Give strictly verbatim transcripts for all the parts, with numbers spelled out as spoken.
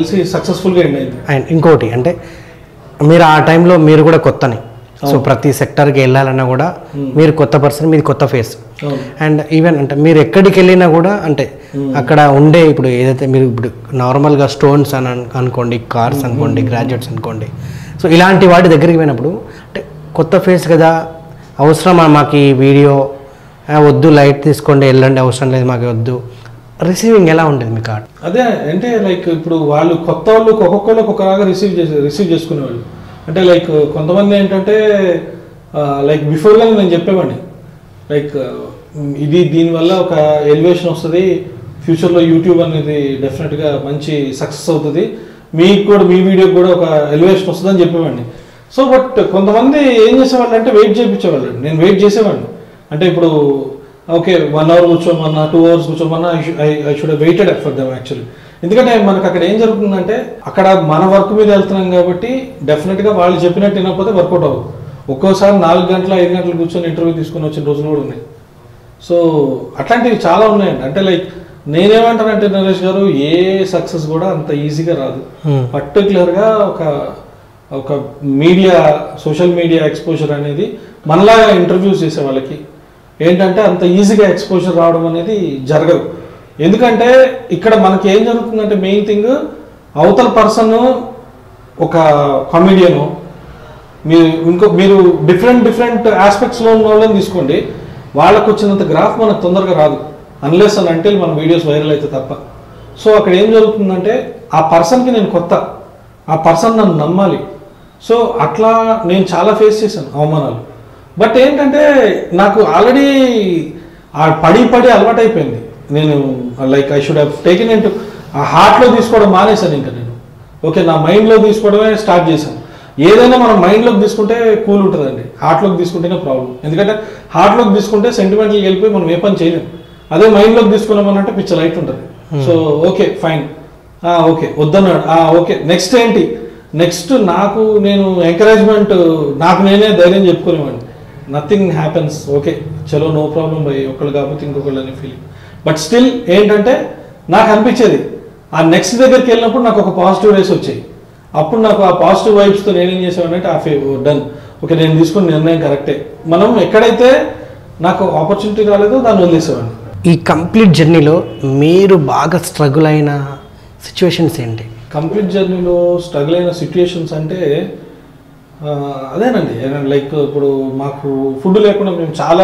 తెలిసి సక్సెస్ఫుల్గా ఎండ్ అయింది. అండ్ ఇంకోటి అంటే మీరు ఆ టైంలో మీరు కూడా కొత్తని, సో ప్రతి సెక్టర్కి వెళ్ళాలన్నా కూడా మీరు కొత్త పర్సన్, మీది కొత్త ఫేస్. అండ్ ఈవెన్ అంటే మీరు ఎక్కడికి వెళ్ళినా కూడా అంటే అక్కడ ఉండే ఇప్పుడు ఏదైతే మీరు ఇప్పుడు నార్మల్గా స్టోన్స్ అని అనుకోండి, కార్స్ అనుకోండి, గ్రాడ్యుయేట్స్ అనుకోండి, సో ఇలాంటి వాటి దగ్గరికి పోయినప్పుడు అంటే కొత్త ఫేస్ కదా, అవసరం మాకు ఈ వీడియో వద్దు, లైట్ తీసుకోండి వెళ్ళండి, అవసరం లేదు మాకు వద్దు, రిసీవింగ్ ఎలా ఉంటుంది మీ కార్డ్? అదే అంటే లైక్ ఇప్పుడు వాళ్ళు కొత్త వాళ్ళు ఒక్కొక్కళ్ళు ఒక్కొక్కలాగా రిసీవ్ చేసి రిసీవ్ చేసుకునేవాళ్ళు. అంటే లైక్ కొంతమంది ఏంటంటే లైక్ బిఫోర్గానే నేను చెప్పేవాడిని లైక్ ఇది దీనివల్ల ఒక ఎలివేషన్ వస్తుంది, ఫ్యూచర్లో యూట్యూబ్ అనేది డెఫినెట్గా మంచి సక్సెస్ అవుతుంది, మీకు కూడా మీ వీడియోకి కూడా ఒక ఎలివేషన్ వస్తుందని చెప్పేవాడిని. సో బట్ కొంతమంది ఏం చేసేవాళ్ళు అంటే వెయిట్ చేయించేవాళ్ళు. నేను వెయిట్ చేసేవాడిని. అంటే ఇప్పుడు ఓకే వన్ అవర్ కూర్చోమన్నా, టూ అవర్స్ కూర్చోమన్నా I I should have waited for them actually. ఎందుకంటే మనకు అక్కడ ఏం జరుగుతుందంటే అక్కడ మన వర్క్ మీద వెళ్తున్నాం కాబట్టి డెఫినెట్గా వాళ్ళు చెప్పినట్టు వినకపోతే వర్కౌట్ అవ్వదు. ఒక్కోసారి నాలుగు గంటల ఐదు గంటలు కూర్చొని ఇంటర్వ్యూ తీసుకొని వచ్చిన రోజులు కూడా ఉన్నాయి. సో అట్లాంటివి చాలా ఉన్నాయండి. అంటే లైక్ నేనేమంటానంటే నరేష్ గారు, ఏ సక్సెస్ కూడా అంత ఈజీగా రాదు. పర్టికులర్గా ఒక ఒక మీడియా సోషల్ మీడియా ఎక్స్పోజర్ అనేది మనలాగా ఇంటర్వ్యూస్ చేసే వాళ్ళకి ఏంటంటే అంత ఈజీగా ఎక్స్పోజర్ రావడం అనేది జరగదు. ఎందుకంటే ఇక్కడ మనకి ఏం జరుగుతుందంటే మెయిన్ థింగ్, అవతల పర్సన్ ఒక కామెడియను, మీరు ఇంకో మీరు డిఫరెంట్ డిఫరెంట్ ఆస్పెక్ట్స్లో ఉన్న వాళ్ళని తీసుకోండి, వాళ్ళకు వచ్చినంత గ్రాఫ్ మనకు తొందరగా రాదు అన్లెస్ అని అంటే మన వీడియోస్ వైరల్ అయితే తప్ప. సో అక్కడ ఏం జరుగుతుందంటే ఆ పర్సన్కి నేను కొత్త, ఆ పర్సన్ నన్ను నమ్మాలి. సో అట్లా నేను చాలా ఫేస్ చేశాను అవమానాలు. బట్ ఏంటంటే నాకు ఆల్రెడీ ఆ పడి పడి అలవాటు అయిపోయింది. నేను like I should have taken into ఆ హార్ట్లో తీసుకోవడం మానేశాను. ఇంకా నేను ఓకే నా మైండ్లో తీసుకోవడమే స్టార్ట్ చేశాను. ఏదైనా మనం మైండ్లోకి తీసుకుంటే కూల్ ఉంటుందండి, హార్ట్లోకి తీసుకుంటేనే ప్రాబ్లం. ఎందుకంటే హార్ట్లోకి తీసుకుంటే సెంటిమెంట్కి వెళ్ళిపోయి మనం ఏ పని చేయలేం. అదే మైండ్లోకి తీసుకున్నామనంటే పిచ్చ లైట్ ఉంటుంది. సో ఓకే ఫైన్, ఓకే వద్దన్నాడు, ఓకే నెక్స్ట్ ఏంటి, నెక్స్ట్ నాకు నేను ఎంకరేజ్మెంట్ నాకు నేనే ధైర్యం చెప్పుకునేవాడిని. నథింగ్ హ్యాపెన్స్, ఓకే చలో నో ప్రాబ్లం బై, ఒకళ్ళు కాకపోతే ఇంకొకళ్ళు అనే ఫీలింగ్. బట్ స్టిల్ ఏంటంటే నాకు అనిపించేది ఆ నెక్స్ట్ దగ్గరికి వెళ్ళినప్పుడు నాకు ఒక పాజిటివ్ రేస్ వచ్చాయి. అప్పుడు నాకు ఆ పాజిటివ్ వైబ్స్తో నేనేం చేసానంటే ఆ ఫే డన్, ఓకే నేను తీసుకున్న నిర్ణయం కరెక్టే. మనం ఎక్కడైతే నాకు ఆపర్చునిటీ రాలేదో దాన్ని వదిలేసేవాడిని. ఈ కంప్లీట్ జర్నీలో మీరు బాగా స్ట్రగుల్ అయిన సిచ్యువేషన్స్ ఏంటి? కంప్లీట్ జర్నీలో స్ట్రగుల్ అయిన సిచ్యువేషన్స్ అంటే అదేనండి, లైక్ ఇప్పుడు మాకు ఫుడ్ లేకుండా మేము చాలా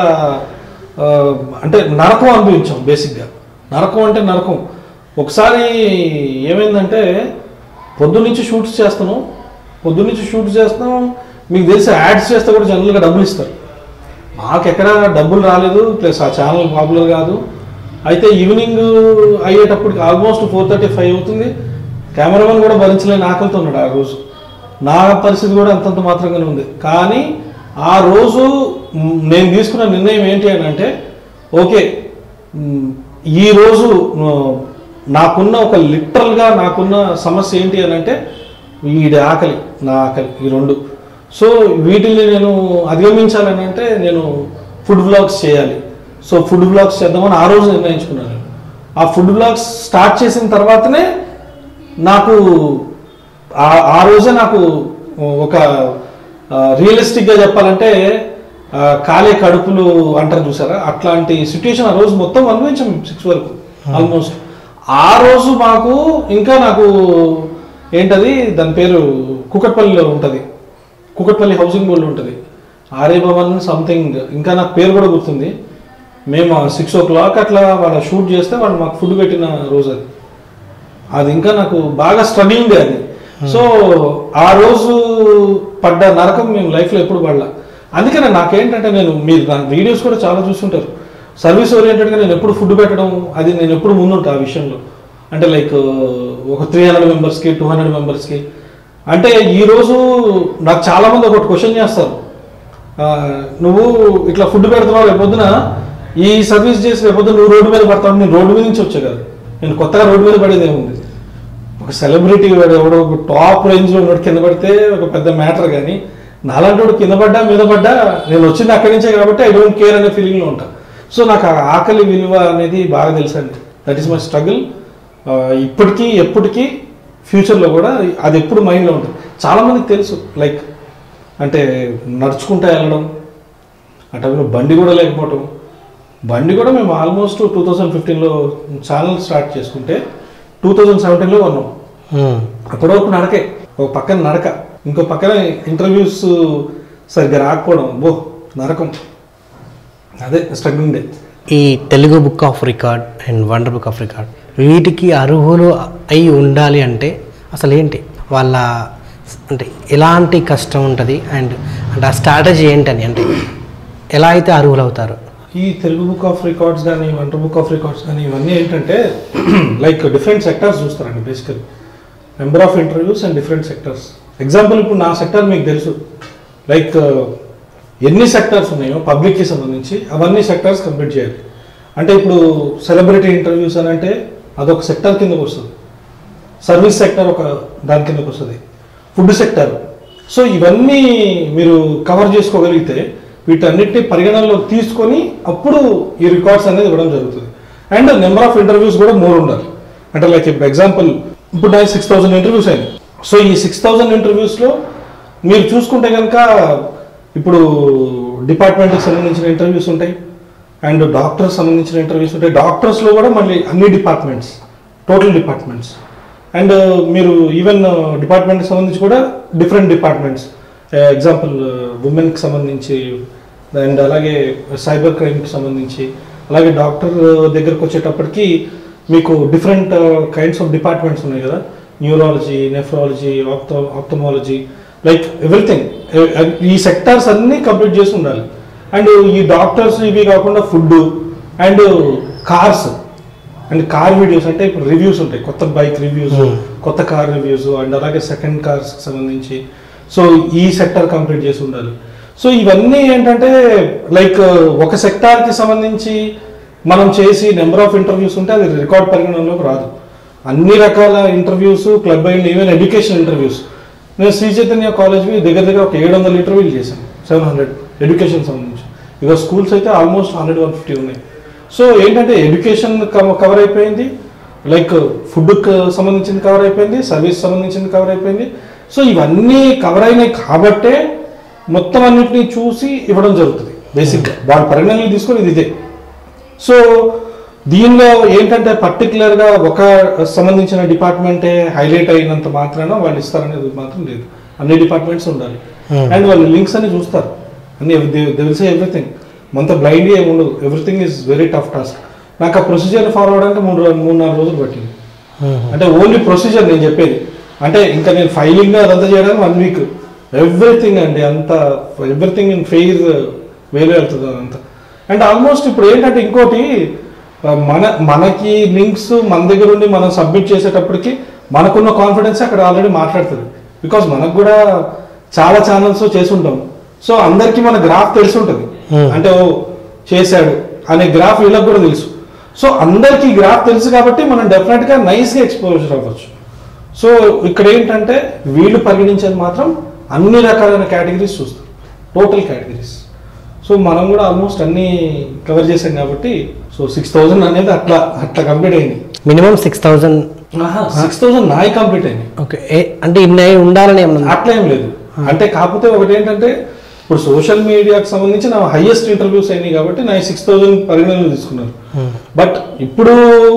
అంటే నరకం అనుభవించాం. బేసిక్గా నరకం అంటే నరకం. ఒకసారి ఏమైందంటే పొద్దున్నుంచి షూట్స్ చేస్తాను, పొద్దున్నుంచి షూట్స్ చేస్తాం, మీకు తెలిసి యాడ్స్ చేస్తే కూడా జనరల్గా డబ్బులు ఇస్తారు. మాకు ఎక్కడ డబ్బులు రాలేదు, ప్లస్ ఆ ఛానల్ పాపులర్ కాదు. అయితే ఈవినింగ్ అయ్యేటప్పటికి ఆల్మోస్ట్ ఫోర్ థర్టీ ఫైవ్ అవుతుంది. కెమెరామెన్ కూడా భరించలేని ఆకలితో ఉన్నాడు ఆ రోజు. నా పరిస్థితి కూడా అంతంత మాత్రంగానే ఉంది. కానీ ఆ రోజు నేను తీసుకున్న నిర్ణయం ఏంటి అని అంటే ఓకే ఈరోజు నాకున్న ఒక లిటరల్గా నాకున్న సమస్య ఏంటి అని అంటే వీడి ఆకలి, నా ఆకలి, ఈ రెండు. సో వీటిని నేను అధిగమించాలని అంటే నేను ఫుడ్ వ్లాగ్స్ చేయాలి. సో ఫుడ్ వ్లాగ్స్ చేద్దామని ఆ రోజు నిర్ణయించుకున్నాను. ఆ ఫుడ్ వ్లాగ్స్ స్టార్ట్ చేసిన తర్వాతనే నాకు ఆ రోజే నాకు ఒక రియలిస్టిక్గా చెప్పాలంటే కాలే కడుపులు అంటారు చూసారా, అట్లాంటి సిచ్యుయేషన్ ఆ రోజు మొత్తం అనుభవించాం సిక్స్ వరకు ఆల్మోస్ట్. ఆ రోజు మాకు ఇంకా నాకు ఏంటది దాని పేరు కుకట్పల్లిలో ఉంటుంది, కుకట్పల్లి హౌసింగ్ బోర్డు ఉంటుంది, ఆర్ఏ భవన్ సంథింగ్, ఇంకా నాకు పేరు కూడా గుర్తుంది. మేము సిక్స్ ఓ క్లాక్ అట్లా వాళ్ళ షూట్ చేస్తే వాళ్ళు మాకు ఫుడ్ పెట్టిన రోజు అది. అది ఇంకా నాకు బాగా స్ట్రగ్లింగ్ అది. సో ఆ రోజు పడ్డ నరకం మేము లైఫ్లో ఎప్పుడు పడలా. అందుకనే నాకేంటంటే నేను మీరు నా వీడియోస్ కూడా చాలా చూస్తుంటారు, సర్వీస్ ఓరియంటెడ్గా నేను ఎప్పుడు ఫుడ్ పెట్టడం అది నేను ఎప్పుడు ముందుంటా ఆ విషయంలో. అంటే లైక్ ఒక త్రీ హండ్రెడ్ మెంబర్స్కి టూ హండ్రెడ్ మెంబర్స్కి అంటే ఈరోజు నాకు చాలామంది ఒకటి క్వశ్చన్ చేస్తారు, నువ్వు ఇట్లా ఫుడ్ పెడుతున్నావు, రేపొద్దున ఈ సర్వీస్ చేసి రేపొద్దున నువ్వు రోడ్డు మీద పడతావు. నేను రోడ్డు మీద నుంచి వచ్చా కదా, నేను కొత్తగా రోడ్డు మీద పడేది ఏముంది. ఒక సెలబ్రిటీ ఎవడో ఒక టాప్ రేంజ్లో ఉన్నోడు కింద పడితే ఒక పెద్ద మ్యాటర్, కానీ నాలాంటి వాడు కింద పడ్డా మీద పడ్డా నేను వచ్చింది అక్కడి నుంచే కాబట్టి ఐ డోంట్ కేర్ అనే ఫీలింగ్లో ఉంటా. సో నాకు ఆ ఆకలి విలువ అనేది బాగా తెలుసండి. That is my struggle. ఇప్పటికీ ఎప్పటికీ ఫ్యూచర్లో కూడా అది ఎప్పుడు మైండ్లో ఉంటుంది. చాలామందికి తెలుసు, లైక్ అంటే నడుచుకుంటూ వెళ్ళడం, ఆ టైంలో బండి కూడా లేకపోవటం. బండి కూడా మేము ఆల్మోస్ట్ టూ థౌజండ్ ఫిఫ్టీన్లో ఛానల్ స్టార్ట్ చేసుకుంటే టూ థౌజండ్ సెవెంటీన్లో కొన్నాం. అప్పటి వరకు నడకే, ఒక పక్కన నడక, ఇంకో పక్కన ఇంటర్వ్యూస్ సరిగ్గా రాకపోవడం, బో నరకం, అదే స్ట్రగ్లింగ్ డే. ఈ Telugu book of record and wonder book of record వీటికి అర్హులు అయి ఉండాలి అంటే అసలు ఏంటి వాళ్ళ అంటే ఎలాంటి కష్టం ఉంటుంది అండ్ అంటే ఆ స్ట్రాటజీ ఏంటని, అంటే ఎలా అయితే అర్హులు అవుతారు? ఈ తెలుగు బుక్ ఆఫ్ రికార్డ్స్ కానీ వండర్ బుక్ ఆఫ్ రికార్డ్స్ కానీ ఇవన్నీ ఏంటంటే లైక్ డిఫరెంట్ సెక్టార్స్ చూస్తారండి basically. Number of interviews and different sectors. Example ఇప్పుడు నా సెక్టార్ మీకు తెలుసు, లైక్ ఎన్ని సెక్టార్స్ ఉన్నాయో పబ్లిక్కి సంబంధించి అవన్నీ సెక్టార్స్ కంప్లీట్ చేయాలి. అంటే ఇప్పుడు సెలబ్రిటీ ఇంటర్వ్యూస్ అని అంటే అదొక సెక్టార్ కిందకు వస్తుంది, సర్వీస్ సెక్టార్ ఒక దాని కిందకు వస్తుంది, ఫుడ్ సెక్టార్. సో ఇవన్నీ మీరు కవర్ చేసుకోగలిగితే వీటన్నిటిని పరిగణనలోకి తీసుకొని అప్పుడు ఈ రికార్డ్స్ అనేది ఇవ్వడం జరుగుతుంది. అండ్ నెంబర్ ఆఫ్ ఇంటర్వ్యూస్ కూడా మోర్ ఉండాలి. అంటే లైక్ ఇప్పుడు ఎగ్జాంపుల్ ఇప్పుడు నాకు సిక్స్ థౌజండ్ ఇంటర్వ్యూస్ అయింది. సో ఈ సిక్స్ థౌజండ్ ఇంటర్వ్యూస్లో మీరు చూసుకుంటే కనుక ఇప్పుడు డిపార్ట్మెంట్కి సంబంధించిన ఇంటర్వ్యూస్ ఉంటాయి అండ్ డాక్టర్స్ సంబంధించిన ఇంటర్వ్యూస్ ఉంటాయి. డాక్టర్స్లో కూడా మళ్ళీ అన్ని డిపార్ట్మెంట్స్, టోటల్ డిపార్ట్మెంట్స్. అండ్ మీరు ఈవెన్ డిపార్ట్మెంట్కి సంబంధించి కూడా డిఫరెంట్ డిపార్ట్మెంట్స్, ఎగ్జాంపుల్ ఉమెన్కి సంబంధించి అండ్ అలాగే సైబర్ క్రైమ్కి సంబంధించి, అలాగే డాక్టర్ దగ్గరకు వచ్చేటప్పటికి మీకు డిఫరెంట్ కైండ్స్ ఆఫ్ డిపార్ట్మెంట్స్ ఉన్నాయి కదా, neurology, nephrology, ophtho ophthalmology, like everything. ఈ సెక్టార్స్ అన్నీ కంప్లీట్ చేసి ఉండాలి. అండ్ ఈ డాక్టర్స్ ఇవి కాకుండా food and cars and car videos, అంటే ఇప్పుడు రివ్యూస్ ఉంటాయి, కొత్త బైక్ రివ్యూస్, కొత్త కార్ రివ్యూస్ అండ్ అలాగే సెకండ్ కార్స్కి సంబంధించి. సో ఈ సెక్టార్ కంప్లీట్ చేసి ఉండాలి. సో ఇవన్నీ ఏంటంటే లైక్ ఒక సెక్టార్కి సంబంధించి మనం చేసి నెంబర్ ఆఫ్ ఇంటర్వ్యూస్ ఉంటే అది రికార్డ్ పరిగణనలోకి రాదు. అన్ని రకాల ఇంటర్వ్యూస్, క్లబ్ అయిన ఈవెన్ ఎడ్యుకేషన్ ఇంటర్వ్యూస్. నేను శ్రీ చైతన్య కాలేజ్కి దగ్గర దగ్గర ఒక ఏడు వందల ఇంటర్వ్యూలు చేశాను, సెవెన్ హండ్రెడ్ ఎడ్యుకేషన్ సంబంధించి. ఇక స్కూల్స్ అయితే ఆల్మోస్ట్ హండ్రెడ్ వన్ ఫిఫ్టీ ఉన్నాయి. సో ఏంటంటే ఎడ్యుకేషన్ కవర్ అయిపోయింది, లైక్ ఫుడ్కి సంబంధించింది కవర్ అయిపోయింది, సర్వీస్ సంబంధించింది కవర్ అయిపోయింది. సో ఇవన్నీ కవర్ అయినాయి కాబట్టే మొత్తం అన్నింటినీ చూసి ఇవ్వడం జరుగుతుంది బేసిక్గా. వాళ్ళ పరిగణనలు తీసుకొని ఇది ఇదే. సో దీనిలో ఏంటంటే పర్టికులర్గా ఒక సంబంధించిన డిపార్ట్మెంటే హైలైట్ అయినంత మాత్రాన వాళ్ళు ఇస్తారనేది మాత్రం లేదు. అన్ని డిపార్ట్మెంట్స్ ఉండాలి అండ్ వాళ్ళు లింక్స్ అని చూస్తారు, అన్ని దే విల్ సే ఎవ్రీథింగ్. మొత్తం బ్లైండ్గా ఏమి ఉండదు, everything is very tough task. నాకు ఆ ప్రొసీజర్ ఫాలో అవడానికి మూడు మూడు నాలుగు రోజులు పట్టింది. అంటే ఓన్లీ ప్రొసీజర్ నేను చెప్పేది, అంటే ఇంకా నేను ఫైలింగ్ అదంతా చేయడానికి వన్ వీక్. ఎవ్రీథింగ్ అండి, అంత ఎవ్రీథింగ్ ఇన్ ఫెయిర్ వేరే వెళ్తుంది అదంతా. అండ్ ఆల్మోస్ట్ ఇప్పుడు ఏంటంటే ఇంకోటి, మన మనకి లింక్స్ మన దగ్గర ఉండి మనం సబ్మిట్ చేసేటప్పటికి మనకున్న కాన్ఫిడెన్స్ అక్కడ ఆల్రెడీ మాట్లాడుతుంది. బికాజ్ మనకు కూడా చాలా ఛానల్స్ చేసి ఉంటాం. సో అందరికీ మన గ్రాఫ్ తెలిసి ఉంటుంది, అంటే ఓ చేశాడు అనే గ్రాఫ్ వీళ్ళకి కూడా తెలుసు. సో అందరికీ గ్రాఫ్ తెలుసు కాబట్టి మనం డెఫినెట్గా నైస్గా ఎక్స్పోజర్ అవ్వచ్చు. సో ఇక్కడ ఏంటంటే వీళ్ళు పరిగణించేది మాత్రం అన్ని రకాలైన కేటగిరీస్ చూస్తారు, టోటల్ కేటగిరీస్. సో మనం కూడా ఆల్మోస్ట్ అన్నీ కవర్ చేసాం కాబట్టి సో సిక్స్ థౌజండ్ అనేది అట్లా అట్లా కంప్లీట్ అయింది. Minimum six thousand six thousand నాయి కంప్లీట్ అయింది. ఓకే, అంటే ఇన్ని ఉండాలని ఏమన్నా అట్లా ఏం లేదు. అంటే కాకపోతే ఒకటి ఏంటంటే ఇప్పుడు సోషల్ మీడియాకి సంబంధించి నా హైయెస్ట్ ఇంటర్వ్యూస్ అయినాయి కాబట్టి నా సిక్స్ థౌజండ్ పరిగణనలు తీసుకున్నారు. బట్ ఇప్పుడు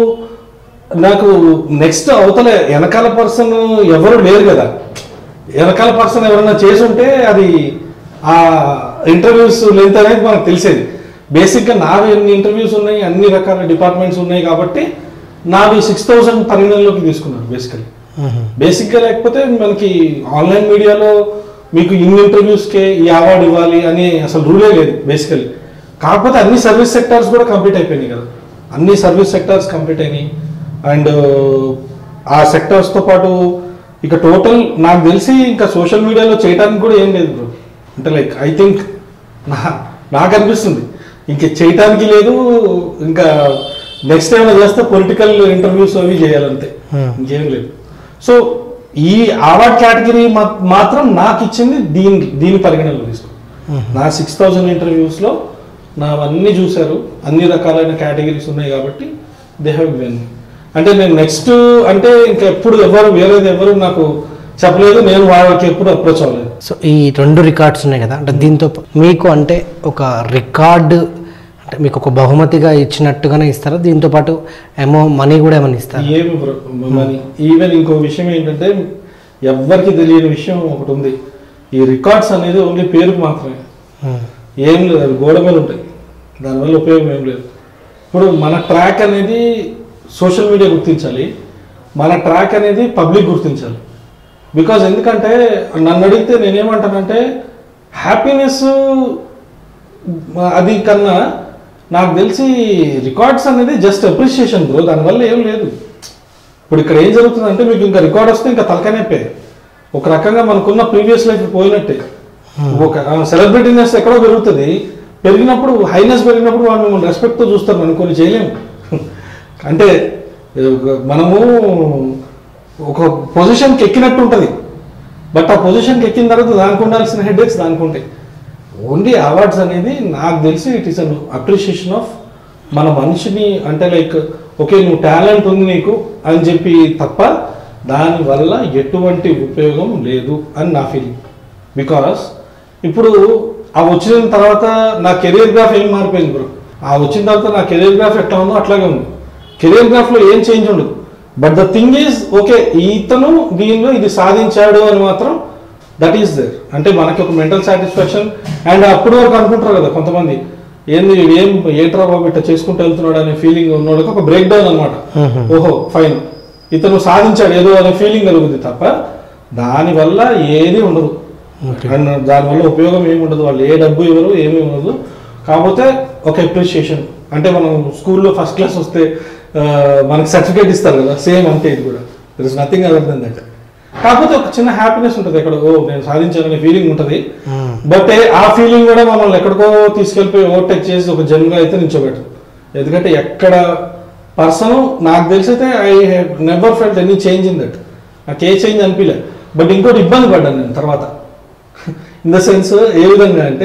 నాకు నెక్స్ట్ అవతల వెనకాల పర్సన్ ఎవరు లేరు కదా, వెనకాల పర్సన్ ఎవరైనా చేసి ఉంటే అది ఆ ఇంటర్వ్యూస్ లెంత్ అనేది మనకు తెలిసేది. బేసిక్గా నావి ఎన్ని ఇంటర్వ్యూస్ ఉన్నాయి, అన్ని రకాల డిపార్ట్మెంట్స్ ఉన్నాయి కాబట్టి నావి సిక్స్ థౌజండ్ పరిగణనలోకి తీసుకున్నాను బేసికలీ. బేసిక్గా లేకపోతే మనకి ఆన్లైన్ మీడియాలో మీకు ఇన్ని ఇంటర్వ్యూస్కే ఈ అవార్డు ఇవ్వాలి అని అసలు రూలే లేదు బేసికలీ. కాకపోతే అన్ని సర్వీస్ సెక్టార్స్ కూడా కంప్లీట్ అయిపోయినాయి కదా, అన్ని సర్వీస్ సెక్టార్స్ కంప్లీట్ అయినాయి. అండ్ ఆ సెక్టార్స్తో పాటు ఇక టోటల్ నాకు తెలిసి ఇంకా సోషల్ మీడియాలో చేయడానికి కూడా ఏం లేదు బ్రో. అంటే లైక్ ఐ థింక్ నా నాకు అనిపిస్తుంది ఇంక చేయటానికి లేదు. ఇంకా నెక్స్ట్ ఏమైనా చేస్తే పొలిటికల్ ఇంటర్వ్యూస్ అవి చేయాలంతే, ఇంకేం లేదు. సో ఈ అవార్డ్ కేటగిరీ మాత్రం నాకు ఇచ్చింది దీని దీని పరిగణనలో తీసుకో. నా సిక్స్ థౌజండ్ ఇంటర్వ్యూస్లో నావన్నీ చూశారు, అన్ని రకాలైన కేటగిరీస్ ఉన్నాయి కాబట్టి దే హ్యావ్ గివెన్. అంటే నేను నెక్స్ట్ అంటే ఇంకా ఎప్పుడు ఎవరు వేరేది ఎవరు నాకు చెప్పలేదు, నేను వాళ్ళకి ఎప్పుడు అప్రోచ్ అవ్వలేదు. సో ఈ రెండు రికార్డ్స్ ఉన్నాయి కదా, అంటే దీంతో మీకు అంటే ఒక రికార్డు అంటే మీకు ఒక బహుమతిగా ఇచ్చినట్టుగానే ఇస్తారా, దీంతో పాటు ఏమో మనీ కూడా ఏమైనా ఇస్తారా? ఏమి మనీ. ఈవెన్ ఇంకో విషయం ఏంటంటే ఎవ్వరికి తెలియని విషయం ఒకటి ఉంది, ఈ రికార్డ్స్ అనేది ఓన్లీ పేరుకు మాత్రమే, ఏం లేదు, అవి గోడ మీద ఉంటాయి, దానివల్ల ఉపయోగం ఏం లేదు. ఇప్పుడు మన ట్రాక్ అనేది సోషల్ మీడియా గుర్తించాలి, మన ట్రాక్ అనేది పబ్లిక్ గుర్తించాలి. బికాజ్ ఎందుకంటే నన్ను అడిగితే నేనేమంటానంటే హ్యాపీనెస్ అది కన్నా నాకు తెలిసి రికార్డ్స్ అనేది జస్ట్ అప్రిషియేషన్ బ్రో, దానివల్ల ఏం లేదు. ఇప్పుడు ఇక్కడ ఏం జరుగుతుందంటే మీకు ఇంకా రికార్డ్ వస్తే ఇంకా తలకనేపే, ఒక రకంగా మనకున్న ప్రీవియస్ లైఫ్ పోయినట్టే. ఒక సెలబ్రిటీనెస్ ఎక్కడో పెరుగుతుంది, పెరిగినప్పుడు హైనెస్ పెరిగినప్పుడు వాళ్ళు మిమ్మల్ని రెస్పెక్ట్తో చూస్తారు, మనం కొన్ని చేయలేము. అంటే మనము ఒక పొజిషన్కి ఎక్కినట్టు ఉంటుంది, బట్ ఆ పొజిషన్కి ఎక్కిన తర్వాత దానికి ఉండాల్సిన హెడేక్స్ దానికి ఉంటాయి. ఓన్లీ అవార్డ్స్ అనేది నాకు తెలిసి it is an appreciation of మన మనిషిని, అంటే లైక్ ఓకే నువ్వు టాలెంట్ ఉంది నీకు అని చెప్పి తప్ప దానివల్ల ఎటువంటి ఉపయోగం లేదు అని నా ఫీలింగ్. బికాస్ ఇప్పుడు ఆ వచ్చిన తర్వాత నా కెరీర్ గ్రాఫ్ ఏం మారిపోయింది బ్రో, ఆ వచ్చిన తర్వాత నా కెరీర్ గ్రాఫ్ ఎట్లా ఉందో అట్లాగే ఉంది, కెరీర్ గ్రాఫ్లో ఏం చేంజ్ ఉండదు. But the thing is okay ఇతను దీనిలో ఇది సాధించాడు అని మాత్రం దట్ ఈస్ దేర్, అంటే మనకి ఒక మెంటల్ సాటిస్ఫాక్షన్. అండ్ అప్పటి వరకు అనుకుంటారు కదా కొంతమంది, ఏంది ఏం ఏట్రా బాబు ఇట్లా చేసుకుంటూ వెళ్తున్నాడు అనే ఫీలింగ్ ఉన్నోళ్ళకి ఒక బ్రేక్ డౌన్ అనమాట. ఓహో ఫైన్ ఇతను సాధించాడు ఏదో అనే ఫీలింగ్ కలుగుతుంది తప్ప దానివల్ల ఏది ఉండదు, అండ్ దానివల్ల ఉపయోగం ఏమి ఉండదు, వాళ్ళు ఏ డబ్బు ఇవ్వరు ఏమీ ఉండదు. కాకపోతే ఒక అప్రిషియేషన్, అంటే మనం స్కూల్లో ఫస్ట్ క్లాస్ వస్తే మనకి సర్టిఫికేట్ ఇస్తారు కదా, సేమ్ అంతే ఇది కూడా, there is nothing other than that. కాకపోతే ఒక చిన్న హ్యాపీనెస్ ఉంటుంది, ఎక్కడ ఓ నేను సాధించాననే ఫీలింగ్ ఉంటుంది. బట్ ఆ ఫీలింగ్ కూడా మమ్మల్ని ఎక్కడికో తీసుకెళ్ళిపోయి ఓవర్టేక్ చేసి ఒక జన్గా అయితే నిల్చోబెట్టరు. ఎందుకంటే ఎక్కడ పర్సన్ నాకు తెలిసైతే I have never felt any change in that, నాకు ఏ చేంజ్ అనిపించలే. బట్ ఇంకోటి ఇబ్బంది పడ్డాను నేను తర్వాత, ఇన్ ద సెన్స్ ఏ విధంగా అంటే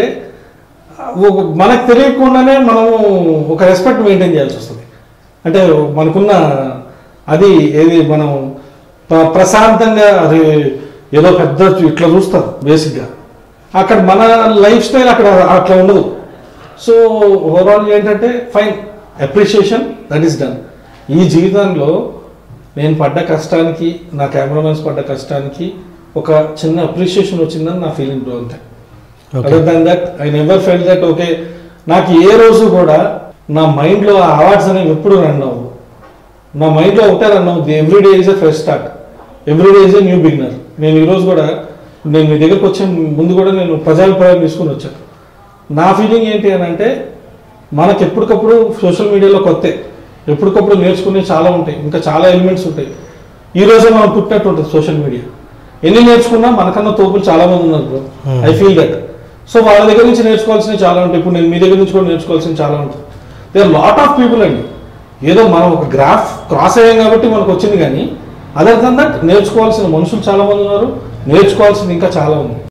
మనకు తెలియకుండానే మనము ఒక రెస్పెక్ట్ మెయింటైన్ చేయాల్సి వస్తుంది. అంటే మనకున్న అది ఏది మనం ప్రశాంతంగా అది ఏదో పెద్ద ఇట్లా చూస్తారు బేసిక్గా, అక్కడ మన లైఫ్ స్టైల్ అక్కడ అట్లా ఉండదు. సో ఓవరాల్ ఏంటంటే fine appreciation that is done. ఈ జీవితంలో నేను పడ్డ కష్టానికి, నా కెమెరామెన్స్ పడ్డ కష్టానికి ఒక చిన్న అప్రిషియేషన్ వచ్చిందని నా ఫీలింగ్ అంతే. Other than that I never felt that okay. నాకు ఏ రోజు కూడా నా మైండ్లో ఆ అవార్డ్స్ అనేవి ఎప్పుడు రన్ అవ్వు, నా మైండ్లో ఒకటే రన్ అవుతుంది, every day is a fresh start, every day is a new beginner. నేను ఈరోజు కూడా నేను మీ దగ్గరకు వచ్చే ముందు కూడా నేను ప్రజాభిప్రాయం తీసుకుని వచ్చాను. నా ఫీలింగ్ ఏంటి అని అంటే మనకు ఎప్పటికప్పుడు సోషల్ మీడియాలో కొత్త, ఎప్పటికప్పుడు నేర్చుకునే చాలా ఉంటాయి, ఇంకా చాలా ఎలిమెంట్స్ ఉంటాయి. ఈరోజే మనం పుట్టినట్టు ఉంటుంది సోషల్ మీడియా, ఎన్ని నేర్చుకున్నా మనకన్నా తోపులు చాలా మంది ఉన్నారు bro, I feel that. So వాళ్ళ దగ్గర నుంచి నేర్చుకోవాల్సినవి చాలా ఉంటాయి, ఇప్పుడు నేను మీ దగ్గర నుంచి కూడా నేర్చుకోవాల్సినవి చాలా ఉంటాయి. They are lot of people అండి, ఏదో మనం ఒక గ్రాఫ్ క్రాస్ అయ్యాం కాబట్టి మనకు వచ్చింది, కానీ అదర్ దన్ దట్ నేర్చుకోవాల్సిన మనుషులు చాలా మంది ఉన్నారు, నేర్చుకోవాల్సింది ఇంకా చాలా ఉంది.